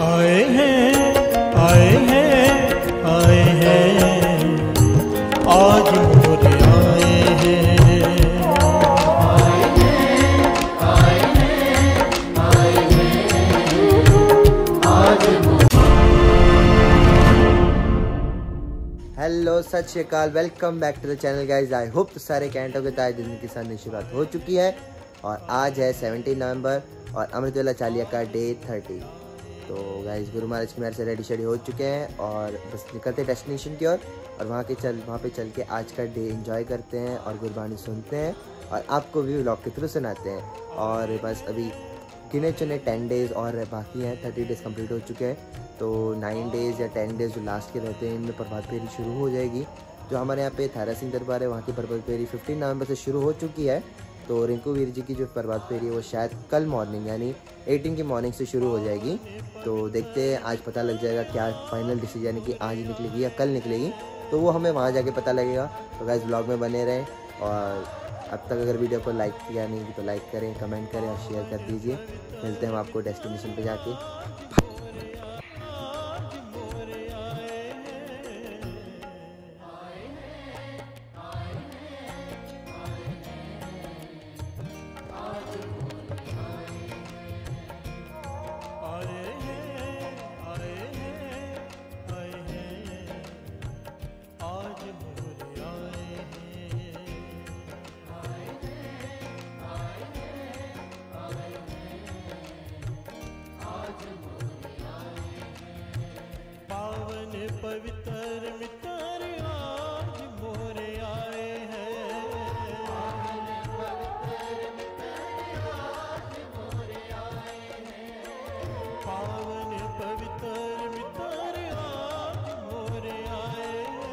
आए हैं आए हैं आए हैं आज मोरे आए हैं। आए हैं आए हैं आज। हेलो सत श्री अकाल, welcome back to the channel guys. I hope तो सारे कैंटों के ताज दिन के साथ शुरुआत हो चुकी है और आज है 17 नवंबर और अमृतवेला चालिया का डे 30। तो गाइज गुरु महाराज की मेहर से रेडी शेडी हो चुके हैं और बस निकलते डेस्टिनेशन की ओर और वहाँ पे चल के आज का डे एंजॉय करते हैं और गुरबानी सुनते हैं और आपको भी व्लॉग के थ्रू सुनाते हैं। और बस अभी गिने चुने 10 डेज़ और बाकी हैं, 30 डेज़ कंप्लीट हो चुके हैं। तो 9 डेज़ या 10 डेज़ जो लास्ट के रहते हैं इनमें प्रभात फेरी शुरू हो जाएगी। जो हमारे यहाँ पे थारा सिंह दरबार है वहाँ की प्रभात फेरी 15 नवंबर से शुरू हो चुकी है। तो रिंकू वीर जी की जो प्रभात फेरी है वो शायद कल मॉर्निंग यानी 18 की मॉर्निंग से शुरू हो जाएगी। तो देखते हैं, आज पता लग जाएगा क्या फाइनल डिसीजन यानी कि आज निकलेगी या कल निकलेगी, तो वो हमें वहाँ जाके पता लगेगा। तो गाइस ब्लॉग में बने रहें और अब तक अगर वीडियो को लाइक किया नहीं तो लाइक करें, कमेंट करें और शेयर कर दीजिए। मिलते हैं हम आपको डेस्टिनेशन पे जाके। पवित्र मित्र आज मोरे आए हैं। पावन पवित्र मित्र आज मोरे आए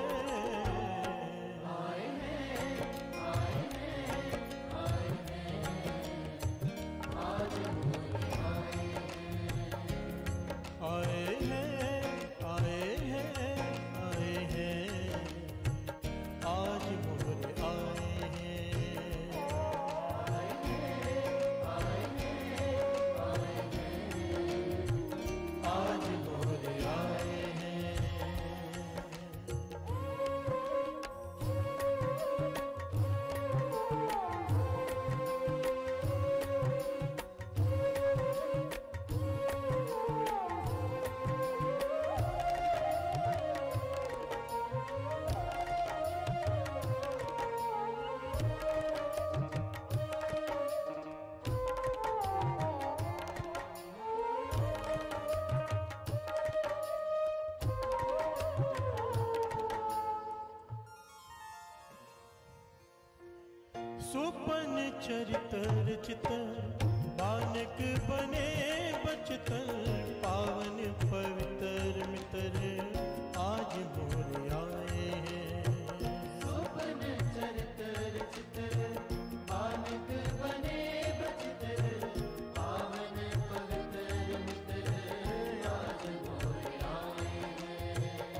सुपन चरितर चितर बानक बने बचतर। पावन पवित्र मित्र आज मोरे आए हैं। सुपन चरितर चितर बानक बने बचतर। पावन पवित्र मित्र आज मोरे आए हैं।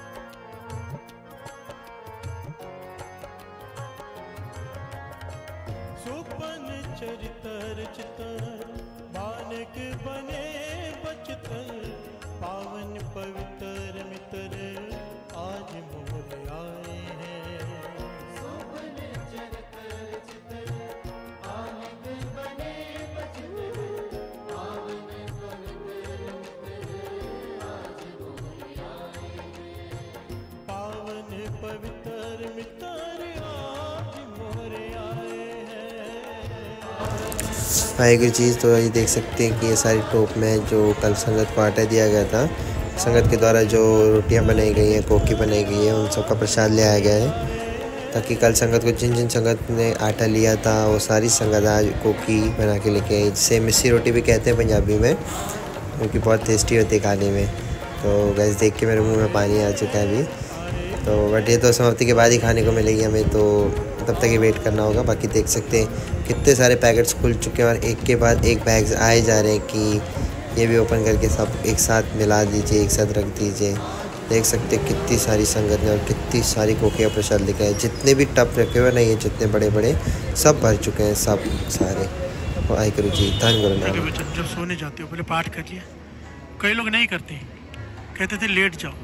सुपन चरितर चितर बानक बने बचतर। पावन पवित्र मित्र आज मोरे आए हैं। सुपन चरितर चितर बानक बने बचतर। पावन पवित्र मित्र आज मोरे आए हैं। पावन पवित्र मित्र आज मोरे आए हैं। वाहिगुरु जी, तो ये देख सकते हैं कि ये सारी टोप में जो कल संगत को आटा दिया गया था, संगत के द्वारा जो रोटियां बनाई गई हैं, कोकी बनाई गई है, उन सब का प्रसाद ले आया गया है ताकि कल संगत को जिन जिन संगत ने आटा लिया था वो सारी संगत आज कोकी बना के लेके आई, जिसे मिस्सी रोटी भी कहते हैं पंजाबी में, क्योंकि बहुत टेस्टी होती है खाने में। तो गैस देख के मेरे मुँह में पानी आ चुका है अभी। तो बट ये तो समाप्ति के बाद ही खाने को मिलेगी हमें, तो तब तक ही वेट करना होगा। बाकी देख सकते हैं कितने सारे पैकेट्स खुल चुके हैं और एक के बाद एक बैग्स आए जा रहे हैं कि ये भी ओपन करके सब एक साथ मिला दीजिए, एक साथ रख दीजिए। देख सकते हैं कितनी सारी संगत ने और कितनी सारी कोकिया प्रसाद लिखा है। जितने भी टप रखे हुए नहीं है, जितने बड़े बड़े सब भर चुके हैं, सब सारे। वाहिगुरु जी, धन गुरु नानक। जब सोने जाते हो पहले पाठ कर लिया, कई लोग नहीं करते, कहते थे लेट जाओ,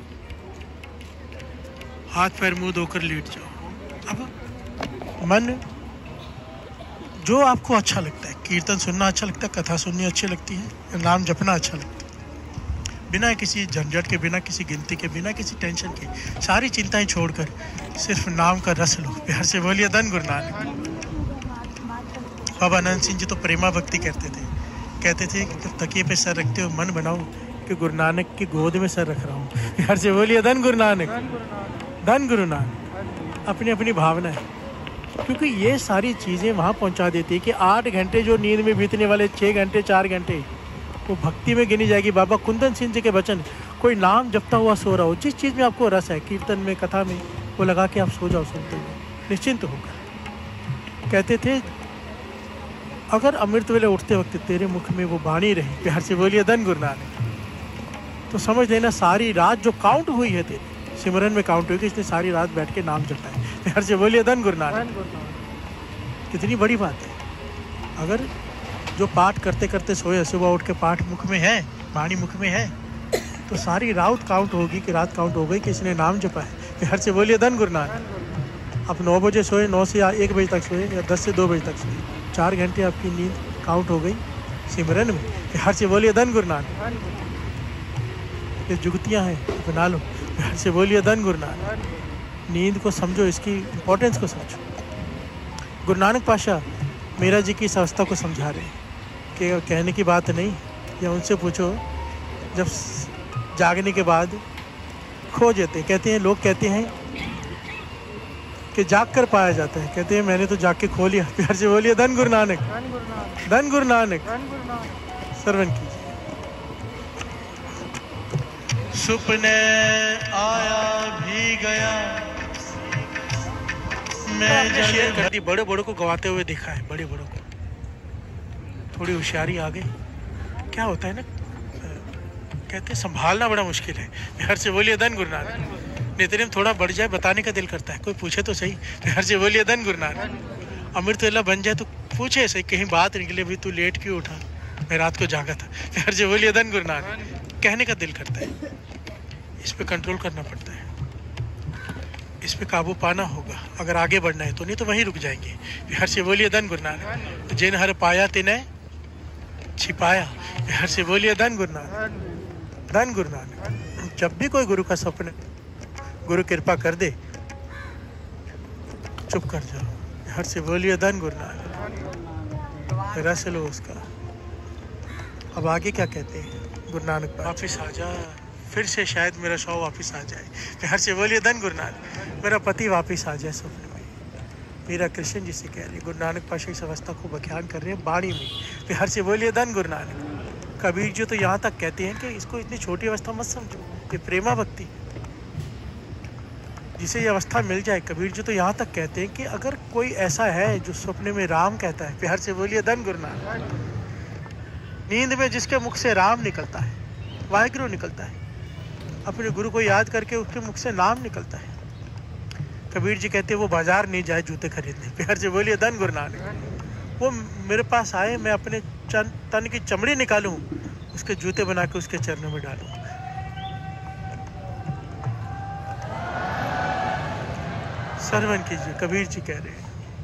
हाथ पैर मुंह धोकर लेट जाओ। अब मन जो आपको अच्छा लगता है, कीर्तन सुनना अच्छा लगता है, कथा सुननी अच्छी लगती है, नाम जपना अच्छा लगता है, बिना किसी झंझट के, बिना किसी गिनती के, बिना किसी टेंशन के, सारी चिंताएं छोड़कर सिर्फ नाम का रस लो। प्यार से बोलिए धन गुरु नानक। बाबा आनंद सिंह जी तो प्रेमा भक्ति करते थे, कहते थे कि तकिए पे सर रखते हो मन बनाओ कि गुरु नानक की गोद में सर रख रहा हूँ। प्यार से बोलिए धन गुरु नानक, धन गुरु नानक। अपनी अपनी भावना है, क्योंकि ये सारी चीज़ें वहाँ पहुँचा देती है कि 8 घंटे जो नींद में बीतने वाले 6 घंटे 4 घंटे वो भक्ति में गिनी जाएगी। बाबा कुंदन सिंह जी के वचन, कोई नाम जपता हुआ सो रहा हो, जिस चीज़ में आपको रस है, कीर्तन में, कथा में, वो लगा के आप सो जाओ सुनते हुए निश्चिंत होकर। कहते थे अगर अमृत वेले उठते वक्त तेरे मुख में वो बाणी रही, प्यार से बोलिए धन गुरु नानक, तो समझ लेना सारी रात जो काउंट हुई है तेरी सिमरन में काउंट हुई कि इसने सारी रात बैठ के नाम जपा है। प्यार से बोलिए धन गुरु नानक। कितनी बड़ी बात है। अगर जो पाठ करते करते सोए, सुबह उठ के पाठ मुख में है, बाणी मुख में है, तो सारी रात काउंट होगी कि रात काउंट हो गई कि इसने नाम जपा है। प्यार से बोलिए धन गुरु नानक। आप 9 बजे सोए, 9 से 1 बजे तक सोए, या 10 से 2 बजे तक सोए, 4 घंटे आपकी नींद काउंट हो गई सिमरन में। प्यार से बोलिए धन गुरु नानक। ये जुगतियाँ हैं, बना लो। प्यार से बोलिए धन गुरु नानक। नींद को समझो, इसकी इम्पोर्टेंस को समझो। गुरु नानक पाशा मीरा जी की इस अवस्था को समझा रहे हैं कि कहने की बात नहीं, या उनसे पूछो जब जागने के बाद खो जाते, कहते हैं लोग कहते हैं कि जाग कर पाया जाता है, कहते हैं मैंने तो जाग के खो लिया। प्यार से बोलिए धन गुरु नानक, धन गुरु नानक। श्रवण कीजिए। सुपने आया भी गया, मैं शेयर कर दी, बड़े बड़ों को गवाते हुए देखा है, बड़े बड़ों को थोड़ी होशियारी आ गई। क्या होता है ना, कहते हैं संभालना बड़ा मुश्किल है। प्यार से बोलिए धन गुरु नानक। नेतरी में थोड़ा बढ़ जाए बताने का दिल करता है, कोई पूछे तो सही। प्यार से बोलिए धन गुरु नानक। अमृत वेला बन जाए तो पूछे सही, कहीं बात निकले भी तू लेट क्यों उठा, मैं रात को जागा था। प्यार से बोलिए धन गुरु नानक। कहने का दिल करता है, इस पे कंट्रोल करना पड़ता है, इस पे काबू पाना होगा अगर आगे बढ़ना है तो, नहीं तो वहीं रुक जाएंगे। प्यार से बोलिए धन गुरु नानक। जिन हर पाया तिन्हें छिपाया। प्यार से बोलिए धन गुरु नानक, धन गुरु नानक। जब भी कोई गुरु का सपना, गुरु कृपा कर दे, चुप कर जाओ। प्यार से बोलिए धन गुरु नानक। रस लो उसका। अब आगे क्या कहते हैं गुरु नानक, वापिस आ जा, फिर से शायद मेरा शौक वापस आ जाए। प्यार से बोलिए धन गुरु नानक। मेरा पति वापस आ जाए सपने में। मेरा कृष्ण जी से कह रहे, गुरु नानक पाशा इस अवस्था को बयान कर रहे हैं बाणी में। प्यार से बोलिए धन गुरु नानक। कबीर जी तो यहाँ तक कहते हैं कि इसको इतनी छोटी अवस्था मत समझो, ये प्रेमा भक्ति, जिसे ये अवस्था मिल जाए। कबीर जी तो यहाँ तक कहते हैं कि अगर कोई ऐसा है जो सपने में राम कहता है, प्यार से बोलिए धन गुरु नानक। नींद में जिसके मुख से राम निकलता है, वाहिगुरु निकलता है, अपने गुरु को याद करके उसके मुख से नाम निकलता है, कबीर जी कहते हैं वो बाजार नहीं जाए जूते खरीदने। प्यार से बोलिए धन गुरु नानक। वो मेरे पास आए, मैं अपने तन की चमड़ी निकालूं, उसके जूते बना के उसके चरणों में डालूं। श्रवण कीजिए, कबीर जी कह रहे हैं,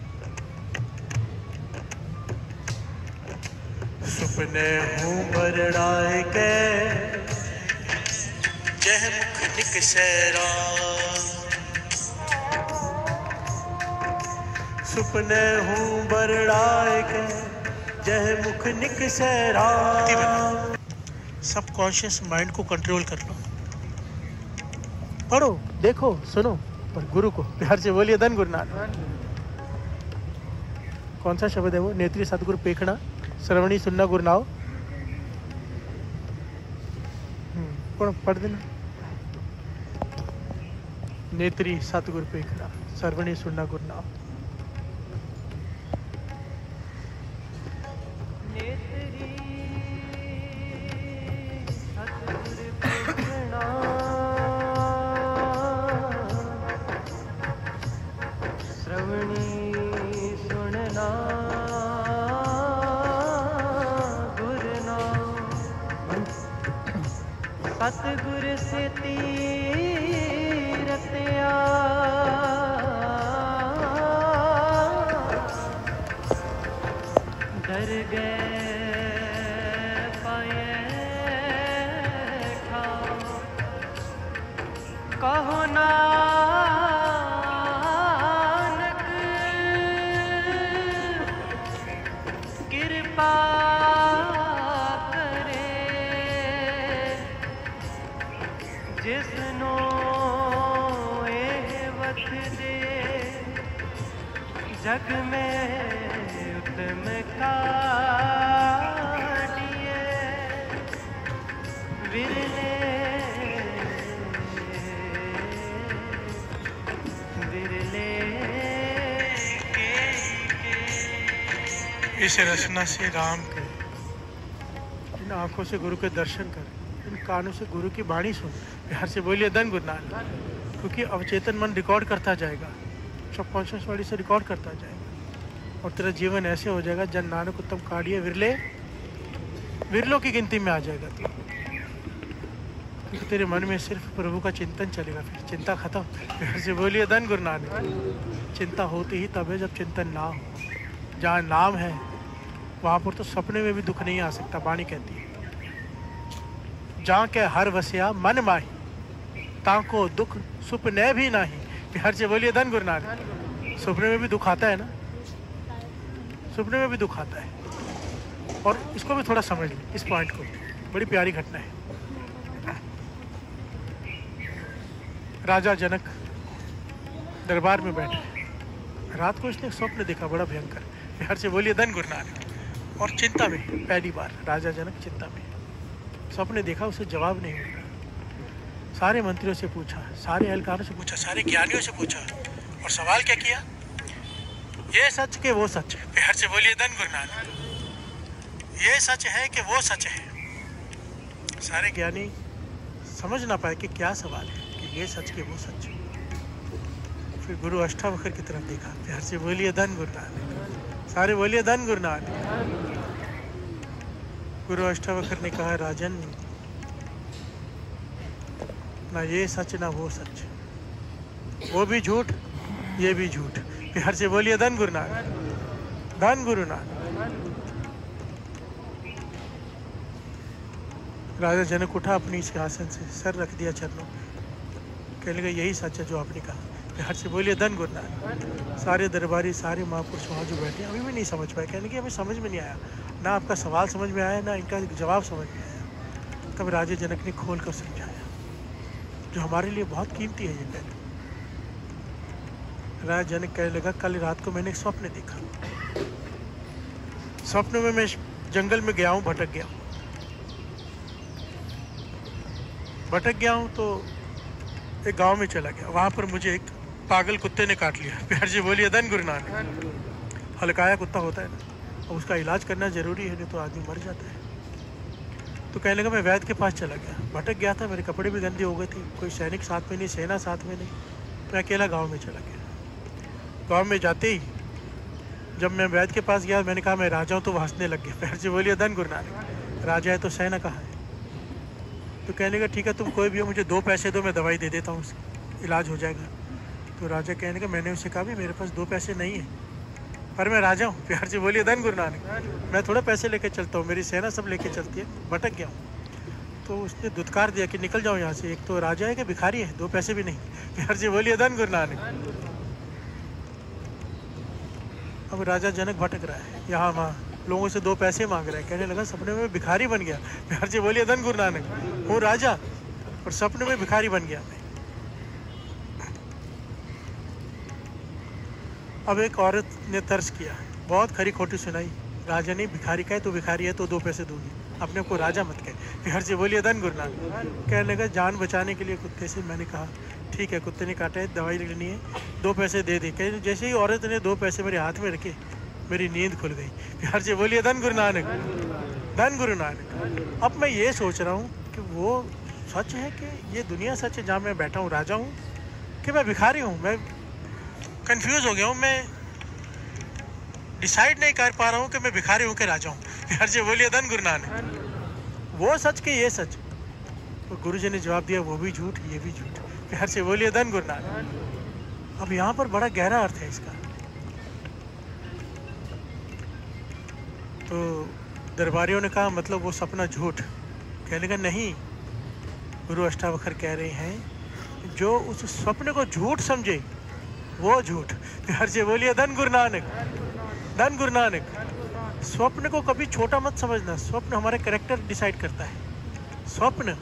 सुपने हूँ बरड़ाए के जह मुख निकसैरा, सुपने हूँ बरड़ाए के जह मुख निकसैरा। सबकॉन्शियस माइंड को कंट्रोल कर लो, पढ़ो, देखो, सुनो, पर गुरु को। प्यार से बोलिए धन गुरु नानक। कौन सा शब्द है वो? नेत्री सतगुरु पेखना, श्रवणी सुनना गुरु नाव। पढ़ देना। नेत्री सतगुरु पेखना, श्रवणी सुनना गुरु नाव। सतगुर से तीरथ डर गए पाए ठाओ कहो नानक कृपा करे जिसनो एवत दे जग में उत्तम काटिए विरले विरले इस रचना से राम के इन आंखों से गुरु के दर्शन कर, इन कानों से गुरु की वाणी सुन। बिहार से बोलिए धन गुरु नानक। क्योंकि अवचेतन मन रिकॉर्ड करता जाएगा, सबकॉन्शियस बॉडी से रिकॉर्ड करता जाएगा और तेरा जीवन ऐसे हो जाएगा जन नानक उत्तम काढ़िए विरले विरलों की गिनती में आ जाएगा तू। क्योंकि तेरे मन में सिर्फ प्रभु का चिंतन चलेगा, फिर चिंता खत्म। बिहार से बोलिए धन गुरु नानक। चिंता होती ही तब है जब चिंतन ना हो। जहाँ नाम है वहाँ पर तो सपने में भी दुख नहीं आ सकता। वाणी कहती है जहाँ के हर वसिया मन माही ताको दुख सुपने भी नहीं। बिहार से बोलिए धन गुरु नानक। सपने में भी दुख आता है ना, सपने में भी दुख आता है। और इसको भी थोड़ा समझ लें, इस पॉइंट को। बड़ी प्यारी घटना है। राजा जनक दरबार में बैठे, रात को इसने स्वप्न देखा बड़ा भयंकर। बिहार से बोलिए धन गुरु नानक। और चिंता में, पहली बार राजा जनक चिंता में, स्वप्न देखा, उसे जवाब नहीं मिला। सारे मंत्रियों से पूछा, सारे एहलकारों से पूछा, सारे ज्ञानियों से पूछा और सवाल क्या किया? ये सच के वो सच है। बिहार से बोलिए धन गुरु नानक। ये सच है कि वो सच है। सारे ज्ञानी समझ ना पाए कि क्या सवाल है, कि ये सच के वो सच है। फिर गुरु अष्टावक्र की तरफ देखा। बिहार से बोलिए धन गुरु नानक। सारे बोलिए धन गुरु नानक। गुरु अष्टावक्र ने कहा, राजन ना ये सच ना वो सच, वो भी झूठ ये भी झूठ। बिहार से बोलिए धन गुरु नानक। धन गुरु नानक। राजा जनक उठा अपनी सिंहासन से, सर रख दिया चरणों। कहने लगा यही सच है जो आपने कहा। बिहार से बोलिए धन गुरु नानक। सारे दरबारी, सारे महापुरुष वहाँ जो बैठे अभी भी नहीं समझ पाए। कहने कि हमें समझ में नहीं आया, ना आपका सवाल समझ में आया, ना इनका जवाब समझ में आया। तब राजा जनक ने खोल कर समझाया, जो हमारे लिए बहुत कीमती है ये कहते। राजा जनक कहने लगा, कल रात को मैंने एक स्वप्न देखा। स्वप्न में मैं जंगल में गया हूँ, भटक गया हूँ तो एक गांव में चला गया। वहाँ पर मुझे एक पागल कुत्ते ने काट लिया। प्यार जी बोलिए धन गुरु नानक। हलकाया कुत्ता होता है ना, और उसका इलाज करना जरूरी है, नहीं तो आदमी मर जाता है। तो कहने लगा मैं वैद्य के पास चला गया। भटक गया था, मेरे कपड़े भी गंदे हो गए थे, कोई सैनिक साथ में नहीं, सेना साथ में नहीं, मैं अकेला गाँव में चला गया। गाँव में जाते ही जब मैं वैद्य के पास गया, मैंने कहा मैं राजा हूँ, तो वो हंसने लग गया। प्यार जी बोलिए धन गुरु नानक। राजा है तो सेना कहाँ है? तो कहने का ठीक है तुम कोई भी हो, मुझे 2 पैसे दो, मैं दवाई दे देता हूँ, इलाज हो जाएगा। तो राजा कहने का मैंने उससे कहा भी मेरे पास 2 पैसे नहीं है, पर मैं राजा हूँ। प्यार से बोलिए धन गुरु नानक। मैं थोड़ा पैसे लेके चलता हूँ, मेरी सेना सब लेके चलती है, भटक गया हूँ। तो उसने दुत्कार दिया कि निकल जाओ यहाँ से, एक तो राजा है कि भिखारी है, 2 पैसे भी नहीं। प्यार से बोलिए धन गुरु नानक। अब राजा जनक भटक रहा है, यहाँ वहाँ लोगों से 2 पैसे मांग रहा है। कहने लगा सपने में भिखारी बन गया। प्यार से बोलिए धन गुरु नानक। हूँ राजा और सपने में भिखारी बन गया मैं। अब एक औरत ने तर्ज किया, बहुत खरी खोटी सुनाई। राजा ने भिखारी कहे तो भिखारी है तो 2 पैसे दूंगी, अपने को राजा मत कहे। प्यार से बोलिए धन गुरु नानक। कहने लगा जान बचाने के लिए कुत्ते से मैंने कहा ठीक है, कुत्ते ने काटा है, दवाई लेनी है, 2 पैसे दे दे। कह जैसे ही औरत ने 2 पैसे मेरे हाथ में रखे, मेरी नींद खुल गई। प्यार से बोलिए धन गुरु नानक। धन गुरु नानक। अब मैं ये सोच रहा हूँ कि वो सच है कि ये दुनिया सच है जहाँ मैं बैठा हूँ राजा हूँ, कि मैं भिखारी हूँ। मैं कंफ्यूज हो गया हूँ, मैं डिसाइड नहीं कर पा रहा हूँ कि मैं भिखारी हूँ कि राजा हूँ। प्यार से बोलिए धन गुरु नानक। वो सच के ये सच, तो गुरुजी ने जवाब दिया वो भी झूठ ये भी झूठ। प्यार से बोलिए धन गुरु नानक। अब यहाँ पर बड़ा गहरा अर्थ है इसका। तो दरबारियों ने कहा मतलब वो सपना झूठ। कहने लगा नहीं, गुरु अष्टावक्र कह रहे हैं जो उस स्वप्न को झूठ समझे वो झूठ। प्यार से बोलिए धन गुरु नानक, धन गुरु नानक। स्वप्न को कभी छोटा मत समझना। स्वप्न हमारे कैरेक्टर डिसाइड करता है। स्वप्न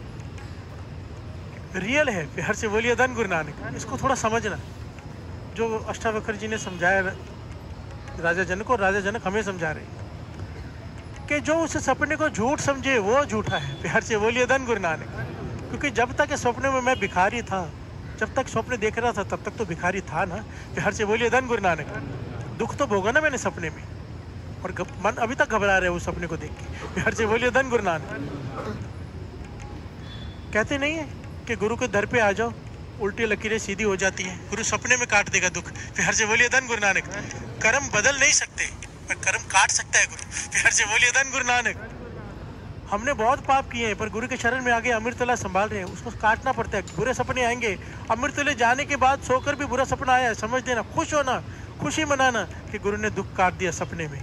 रियल है। प्यार से बोलिए धन गुरु नानक। इसको थोड़ा समझना। जो अष्टावक्र जी ने समझाया राजा जनक को, राजा जनक हमें समझा रहे हैं कि जो उस सपने को झूठ समझे वो झूठा है। प्यार से बोलिए धन गुरु नानक। क्योंकि जब तक सपने में मैं भिखारी था, जब तक स्वप्न देख रहा था तब तक तो भिखारी था ना। प्यार से बोलिए धन गुरु नानक। दुख तो भोगा ना मैंने सपने में, और मन अभी तक घबरा रहे उस सपने को देख के। प्यार से बोलिए धन गुरु नानक। कहते नहीं है कि गुरु के दर पे आ जाओ उल्टी लकीरें सीधी हो जाती हैं, गुरु सपने में काट देगा दुख। प्यार से बोलिए धन गुरु नानक। कर्म बदल नहीं सकते पर कर्म काट सकता है गुरु। प्यार से बोलिए धन गुरु नानक। हमने बहुत पाप किए हैं पर गुरु के शरण में आगे अमृतला संभाल रहे हैं, उसको काटना पड़ता है। बुरे सपने आएंगे, अमृतले जाने के बाद सोकर भी बुरा सपना आया है, समझ लेना, खुश होना, खुशी मनाना कि गुरु ने दुख काट दिया सपने में।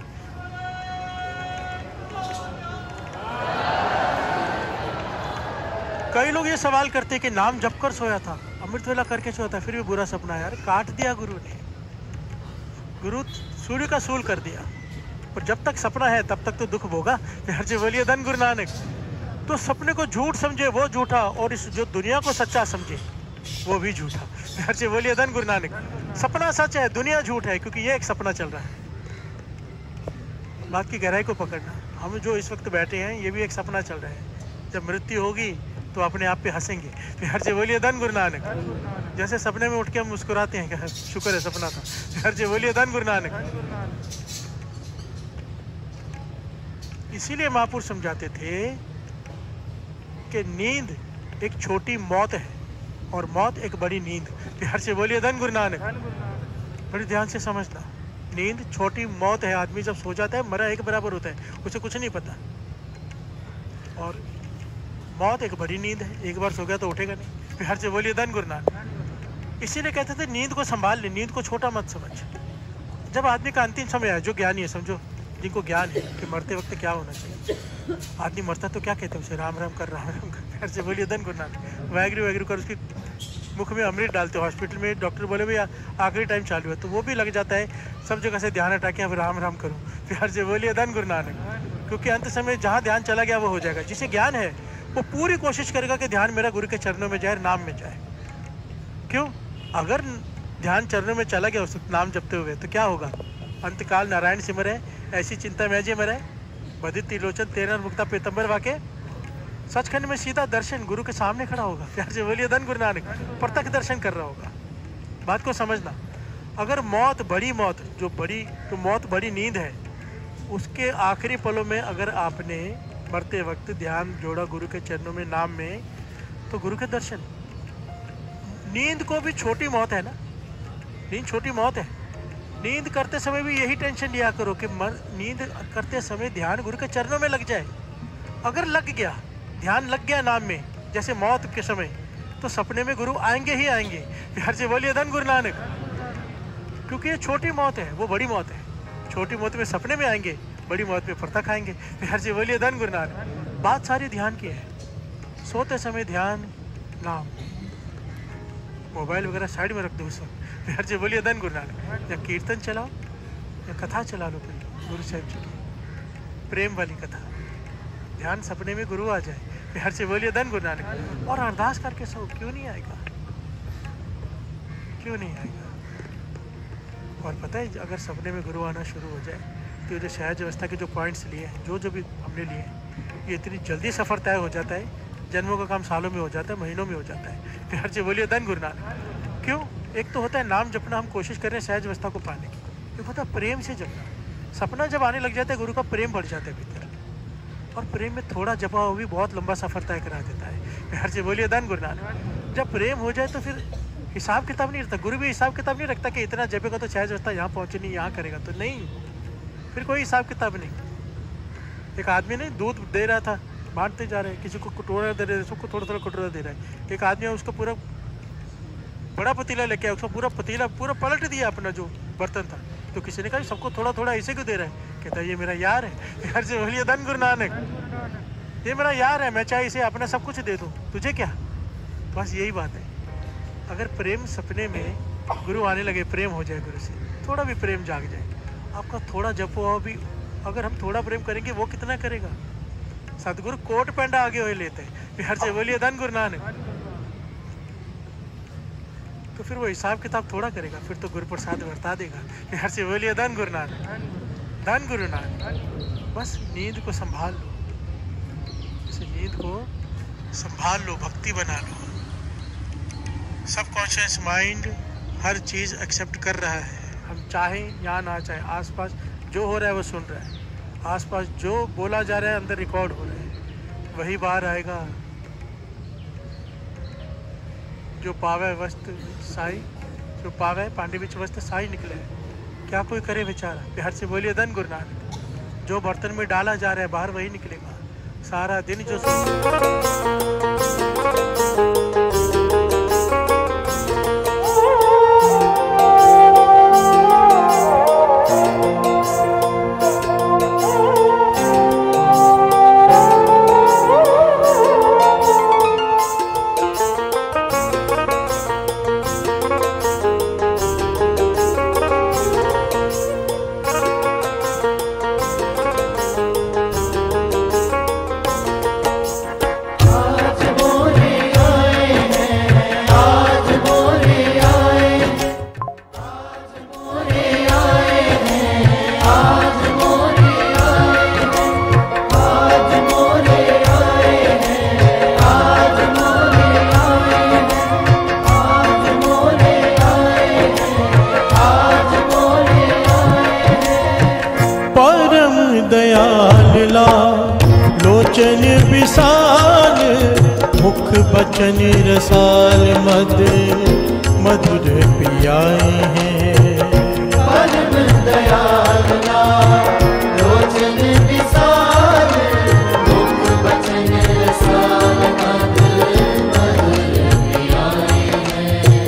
कई लोग ये सवाल करते हैं कि नाम जप कर सोया था, अमृतवेला करके सोया था, फिर भी बुरा सपना आया। अरे काट दिया गुरु ने। गुरु सूर्य का सूल कर दिया, और जब तक सपना है तब तक तो दुख भोगा। प्यार से बोलिए धन गुरु नानक। तो सपने को झूठ समझे वो झूठा, और इस जो दुनिया को सच्चा समझे वो भी झूठा। प्यार से बोलिए धन गुरु नानक। सपना सच है, दुनिया झूठ है, क्योंकि ये एक सपना चल रहा है। बात की गहराई को पकड़ना। हम जो इस वक्त बैठे हैं ये भी एक सपना चल रहा है। जब मृत्यु होगी तो अपने आप पे हंसेंगे। प्यार से बोलिए धन गुरु नानक। जैसे सपने में उठ के हम मुस्कुराते हैं कि शुक्र है सपना था। प्यार से बोलिए धन गुरु नानक। इसीलिए महापुरुष समझाते थे कि नींद एक छोटी मौत है और मौत एक बड़ी नींद। प्यार से बोलिए धन गुरु नानक। बड़ी ध्यान से समझना। नींद छोटी मौत है। आदमी जब सो जाता है मरा एक बराबर होता है, उसे कुछ नहीं पता। और मौत एक बड़ी नींद है, एक बार सो गया तो उठेगा नहीं। प्यार से बोलिए धन गुरु नानक। इसीलिए कहते थे नींद को संभाल ले, नींद को छोटा मत समझ। जब आदमी का अंतिम समय है, जो ज्ञानी है, समझो जिनको ज्ञान है कि मरते वक्त क्या होना चाहिए, आदमी मरता तो क्या कहते हैं उसे, राम राम कर, राम राम कर। प्यार से बोलिए धन गुरु नानक। वाहगुरु वाहगुरु कर उसकी मुख में अमृत डालते हो। हॉस्पिटल में डॉक्टर बोले भैया आखिरी टाइम चालू है, तो वो भी लग जाता है सब जगह से ध्यान हटा के अब राम राम करूँ। प्यार से बोलिए धन गुरु नानक। क्योंकि अंत समय जहाँ ध्यान चला गया वो हो जाएगा। जिसे ज्ञान है वो पूरी कोशिश करेगा कि ध्यान मेरा गुरु के चरणों में जाए, नाम में जाए। क्यों? अगर ध्यान चरणों में चला गया उस नाम जपते हुए तो क्या होगा? अंतकाल नारायण सिमर है, ऐसी चिंता में जे मरे, बधित त्रिलोचन तेरह मुक्ता पीतंबर वाके। सचखंड में सीधा दर्शन, गुरु के सामने खड़ा होगा। प्यार से बोलिए धन गुरु नानक। प्रत्यक्ष दर्शन कर रहा होगा। बात को समझना। अगर मौत बड़ी मौत, जो मौत बड़ी नींद है, उसके आखिरी पलों में अगर आपने मरते वक्त ध्यान जोड़ा गुरु के चरणों में, नाम में, तो गुरु के दर्शन। नींद को भी छोटी मौत है ना, नींद छोटी मौत है। नींद करते समय भी यही टेंशन लिया करो कि नींद करते समय ध्यान गुरु के चरणों में लग जाए। अगर लग गया, ध्यान लग गया नाम में, जैसे मौत के समय, तो सपने में गुरु आएंगे ही आएंगे। प्यार से बोलिए धन गुरु नानक। क्योंकि ये छोटी मौत है, वो बड़ी मौत है। छोटी मौत में सपने में आएंगे, बड़ी मौत में फरता खाएंगे। प्यार से बोलिए धन गुरु नानक। बात सारी ध्यान की है। सोते समय ध्यान, नाम, मोबाइल वगैरह साइड में रख दो उस वक्त। प्यार से बोलिए धन गुरु नानक। या कीर्तन चलाओ या कथा चला लो, कोई गुरु साहिब जी की प्रेम वाली कथा। ध्यान सपने में गुरु आ जाए। प्यार से बोलिए धन गुरु नानक। और अरदास करके सो। क्यों नहीं आएगा? क्यों नहीं आएगा? और पता है अगर सपने में गुरु आना शुरू हो जाए तो जो सहज अवस्था के जो पॉइंट्स लिए हैं, जो भी हमने लिए हैं, ये इतनी जल्दी सफ़र तय हो जाता है। जन्मों का काम सालों में हो जाता है, महीनों में हो जाता है। प्यार से बोलिए धन गुरु नानक। क्यों? एक तो होता है नाम जपना, हम कोशिश कर रहे हैं सहज अवस्था को पाने की। ये पता है प्रेम से जपना। सपना जब आने लग जाता है गुरु का प्रेम बढ़ जाता है भीतर, और प्रेम में थोड़ा जपा हो भी बहुत लंबा सफ़र तय करा देता है। प्यार से बोलिए धन गुरु नानक। जब प्रेम हो जाए तो फिर हिसाब किताब नहीं रखता। गुरु भी हिसाब किताब नहीं रखता कि इतना जपेगा तो सहज अवस्था यहाँ पहुँचनी, यहाँ करेगा तो नहीं, फिर कोई हिसाब किताब नहीं। एक आदमी ने दूध दे रहा था, बांटते जा रहे हैं, किसी को कटोरा दे रहे हैं, सबको थोड़ा थोड़ा कटोरा दे रहा है। एक आदमी है उसको पूरा बड़ा पतीला लेके आया, उसको पूरा पतीला पूरा पलट दिया अपना जो बर्तन था। तो किसी ने कहा सबको थोड़ा थोड़ा ऐसे क्यों दे रहा है? कहता है ये मेरा यार है। यार से बोलिए धन गुरु नानक, ये मेरा यार है, मैं चाहे इसे अपना सब कुछ दे दूँ, तुझे क्या। बस यही बात है। अगर प्रेम सपने में गुरु आने लगे, प्रेम हो जाए गुरु से, थोड़ा भी प्रेम जाग जाए, आपका थोड़ा जपो भी अगर हम थोड़ा प्रेम करेंगे वो कितना करेगा। सतगुरु कोट पैंडा आगे हुए लेते हैं, प्यार से बोलिए धन गुरु नानक। तो फिर वो हिसाब किताब थोड़ा करेगा, फिर तो गुरु प्रसाद बरता देगा। प्यार से बोलिए धन गुरु नानक, धन गुरु नानक। बस नींद को संभाल लो, इस नींद को संभाल लो, भक्ति बना लो। सबकॉन्शियस माइंड हर चीज़ एक्सेप्ट कर रहा है, हम चाहें या ना चाहें। आसपास जो हो रहा है वो सुन रहा है, आसपास जो बोला जा रहा है अंदर रिकॉर्ड हो रहा है, वही बाहर आएगा। जो पावे वस्त साई, जो पावे पांडे बिच वस्त साई निकले। क्या कोई करे बेचारा। प्यार से बोलिए धन गुरु नानक। जो बर्तन में डाला जा रहा है बाहर वही निकलेगा। सारा दिन जो लोचन विशाल, मुख बचन रसाल, मद मधुर पियाए हैं। परम दयाल लोचन विशाल, मुख बचन रसाल, मद मधुर पियाए हैं।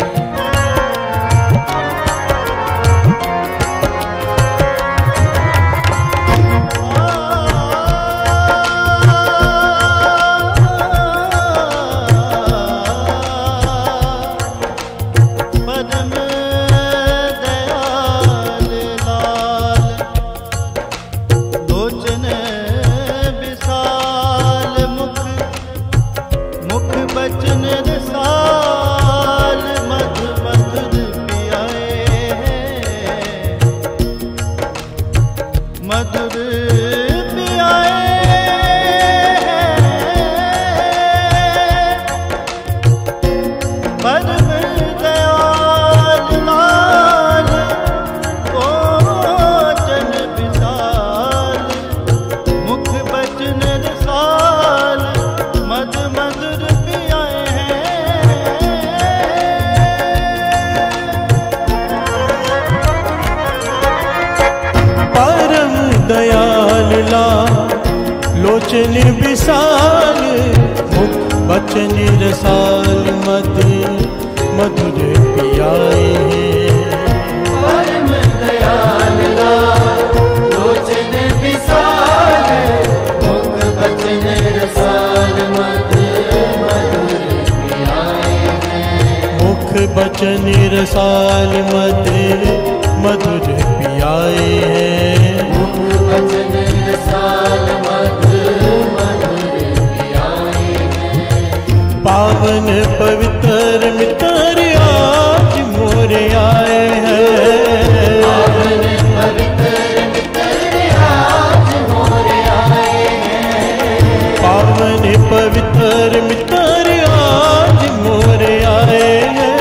लोचन विशाल, मुख बचन रसाल, मद मधुर पियाए हैं। परम दयाल लोचन विशाल, मुख बचन रसाल, मद मधुर पियाए हैं। मुख बचन रसाल, मद मधुर पियाए हैं। मुख बचन रसाल, मद मधुर पियाए हैं। पावन पवित्र मित्र आज मोरे आए हैं। पावन पवित्र मित्र आज मोरे आए हैं। पावन पवित्र मित्र आज मोरे आए हैं।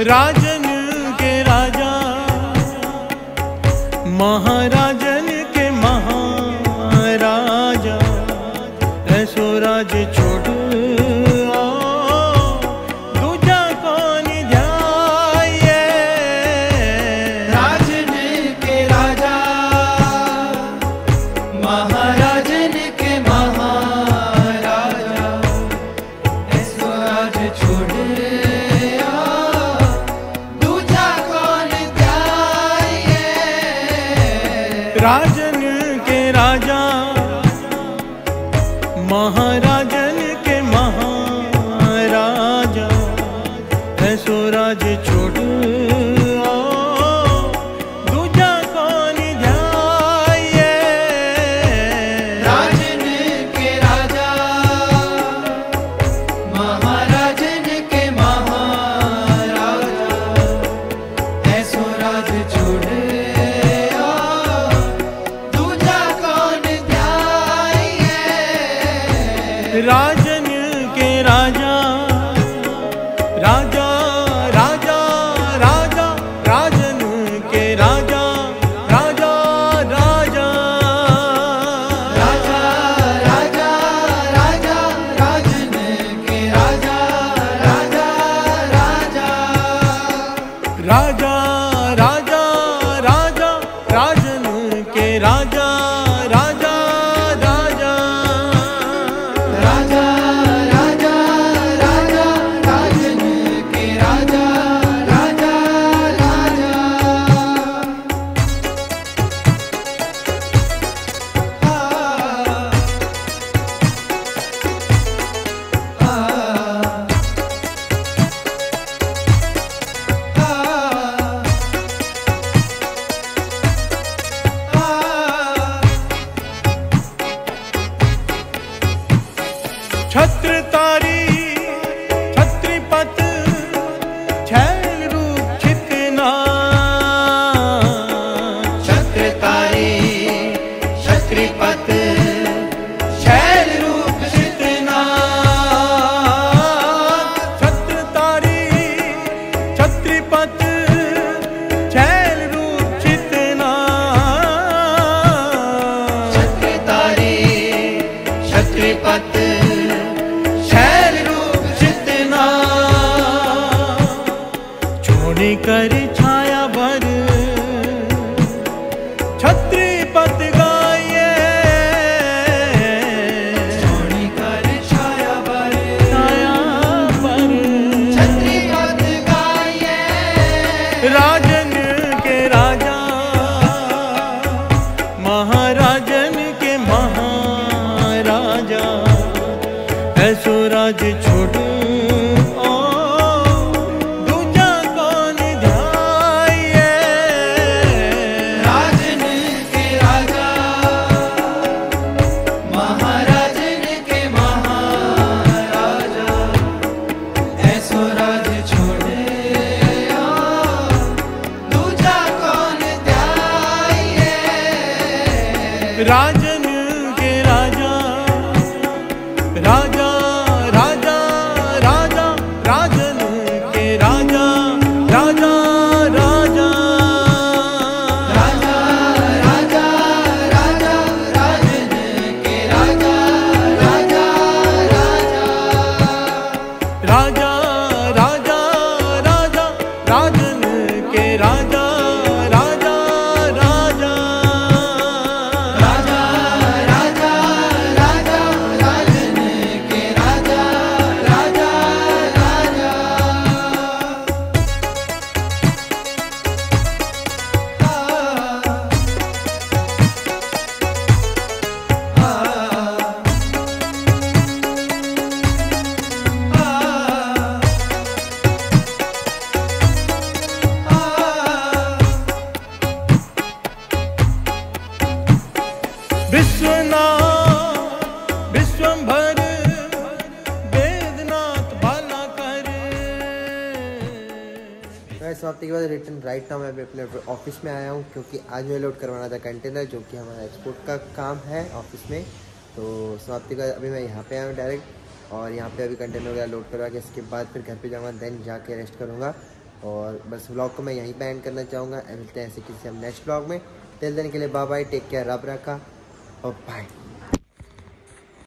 राजन के राजा, महाराजन के महाराजा, ऐसो राज छोड़ दूजा कौन ध्याये। राजन के राजा, महाराजन के महाराजा, ऐसो राज छोड़ राजन के राजा, महाराजन के महाराजा, ऐसो राज छोड़ दूजा कौन ध्याये। राजन के राजा, महाराजन के महाराजा, ऐसो राज छोड़ राजन के राजा, राजा राजा राजा, राजन के राजा, राजा राजा, राजा राजा राजा, राजन के राजा, राजा राजा, राजा राजा राजा, राजन के राजा, राजा राजा, राजा राजा राजा, राजन के राजा, राजा राजा। छत्रतारी छत्रीपत छैल रूप छितना। छत्रतारी छत्रीपत छैल रूप छितना। छत्रतारी छत्रीपत छैल रूप छितना। छत्रतारी छत्रीपत छैल रूप छितना। छोड़ी कर छाया भर छत्रीपत गाये। छोड़ी कर छाया पर छाया पर छत्रीपत गाये। राजन के राजा, महाराजन के महाराजा, ऐसो राज छोड़ दूजा कौन ध्याये। राजन के राजा, महाराजन के महाराजा, ऐसो राज छोड़े दूजा कौन ध्याये। राजन के राजा, राजा राजा राजा, राजन के राजा, राजा राजा, राजा राजा राजा, राजन के राजा, राजा राजा, राजा राजा राजा, राजन के राजा, राजा राजा, राजा राजा राजा, राजन के राजा, राजा राजा। विश्वनाथ विश्वंभर वेदनाथ भला कर। समाप्ति के बाद रिटर्न राइट नाउ मैं अभी अपने ऑफिस में आया हूँ, क्योंकि आज मैं लोड करवाना था कंटेनर, जो कि हमारा एक्सपोर्ट का काम है ऑफिस में। तो समाप्ति का अभी मैं यहाँ पे आया हूँ डायरेक्ट, और यहाँ पे अभी कंटेनर वगैरह लोड करवा के इसके बाद फिर घर पे जाऊँगा, देन जाके रेस्ट करूँगा। और बस व्लॉग को मैं यहीं पे एंड करना चाहूँगा। मिलते हैं ऐसे किसी हम नेक्स्ट व्लॉग में। टिल देन के लिए बाय बाय, टेक केयर, रब रखा और बाय।